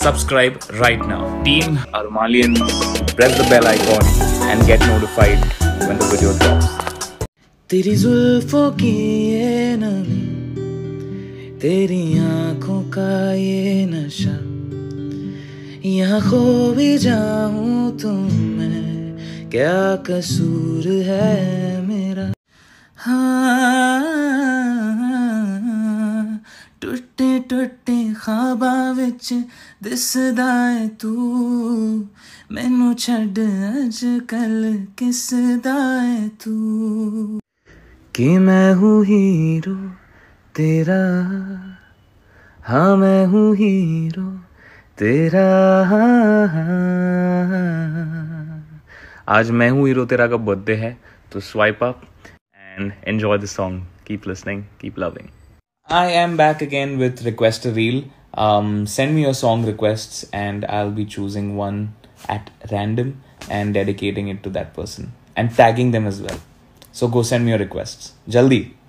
Subscribe right now. Team Armalians, press the bell icon and get notified when the video drops. तेरी जुल्फों की ये नमी, तेरी आंखों का ये नशा, यहाँ खो भी जाऊं तो मैं, क्या कसूर है मेरा। हाँ, टुटे टुटे ख्वाबां विच दिसदा है तू, मैनू छड्ड अजकल किसदा है तू। कि मैं हूँ हीरो तेरा, हाँ मैं हूँ हीरो तेरा। आज मैं हूँ हीरो तेरा का बर्थडे है, तो swipe up and enjoy the song. Keep listening, keep loving. I am back again with Request a Reel. Send me your song requests and I'll be choosing one at random and dedicating it to that person and tagging them as well. So go send me your requests. Jaldi.